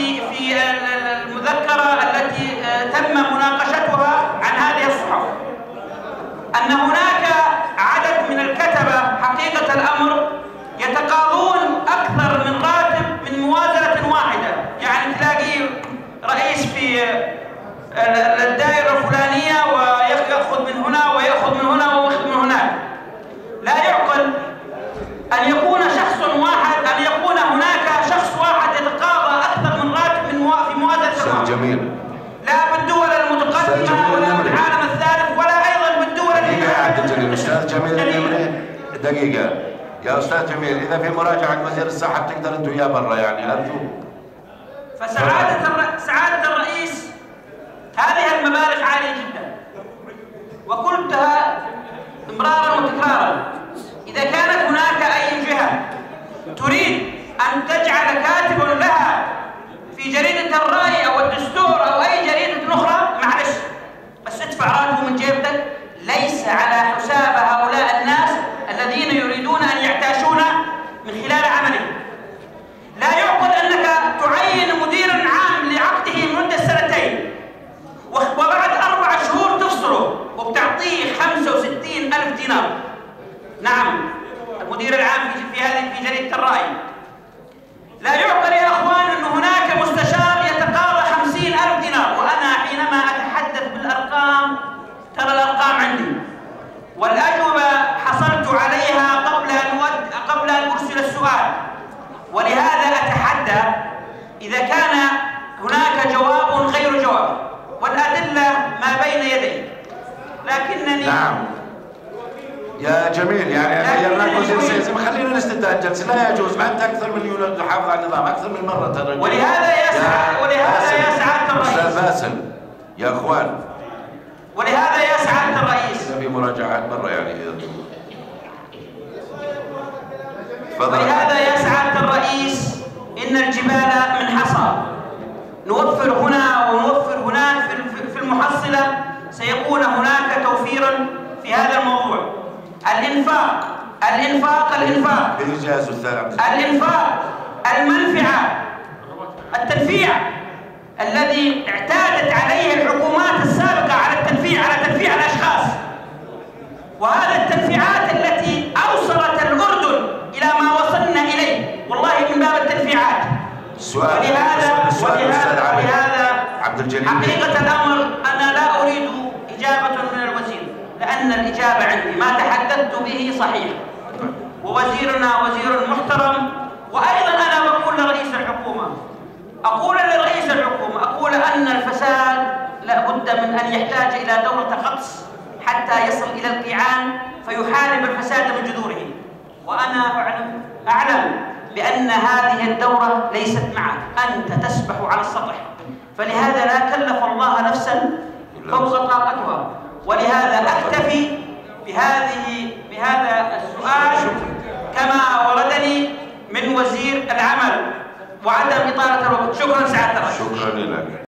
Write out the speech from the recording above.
في المذكرة التي تم مناقشتها عن هذه الصحف أن هناك عدد من الكتبة حقيقة الأمر يتقاضون أكثر من راتب من موازنة واحدة. يعني تلاقي رئيس في الدائرة الفلانية ويأخذ من هنا ويأخذ من هنا ويأخذ من هناك. لا يعقل أن يكون هناك شخص واحد يتقاضى أكثر من راتب في موازنة أستاذ جميل، لا بالدول المتقدمة ولا بالعالم الثالث ولا أيضا بالدول أستاذ جميل النمري، دقيقة يا أستاذ جميل، إذا في مراجعة وزير الصحة بتقدر أنتوا يا برا، يعني أرجو. فسعادة الرئيس هذه المبالغ عالية جدا، وقلتها امرارا وتكرارا. إذا كانت هناك أي جهة تريد أن تجعل كاتبا لها في جريدة الرأي أو الدستور أو أي جريدة أخرى، معلش بس ادفع راتبه من جيبتك، ليس على حساب هؤلاء الناس الذين يريدون أن يعتاشون من خلال عملهم. لا يعقل أنك تعين مديرا عام لعقده مدة 2 سنين وبعد 4 شهور تفصله وبتعطيه 65,000 دينار. نعم، المدير العام في جريدة الرأي. لا يعقل يا أخوان أن هناك مستشار يتقاضى 50,000 دينار، وأنا حينما أتحدث بالأرقام ترى الأرقام عندي والأجوبة حصلت عليها قبل أن أرسل السؤال. ولهذا أتحدى إذا كان هناك جواب غير جواب، والأدلة ما بين يدي، لكنني نعم يا جميل، يعني غيرناك وزير السياسة، خلينا نستدعي الجلسة، لا يجوز، ما أنت أكثر من تحافظ على النظام أكثر من مرة ترى. ولهذا يا سعادة الرئيس، أستاذ باسل يا أخوان، ولهذا يا سعادة الرئيس في مراجعات برا يعني ولهذا يا سعادة الرئيس إن الجبال من حصى، نوفر هنا ونوفر هناك في المحصلة سيكون هناك توفيرا في هذا الموضوع. الإنفاق بالإجازة أستاذ عبد الإنفاق، المنفعة، التنفيع الذي اعتادت عليه الحكومات السابقة على تنفيع الأشخاص، وهذا التنفيعات التي أوصلت الأردن إلى ما وصلنا إليه والله من باب التنفيعات. ولهذا حقيقة الأمر أنا لا أريد إجابة من الوزير، لأن الإجابة عندي، ما تحدثت به صحيح، ووزيرنا وزير محترم. وأيضا أنا بقول لرئيس الحكومة، أقول أن الفساد لا بد من أن يحتاج إلى دورة غطس حتى يصل إلى القيعان فيحارب الفساد من جذوره. وأنا أعلم بأن هذه الدورة ليست معك، أنت تسبح على السطح، فلهذا لا كلف الله نفسا فوق طاقتها. ولهذا أكتفي بهذا السؤال كما وردني من وزير العمل وعدم إطالة الوقت. شكرا سعادة الرئيس. شكرا لك.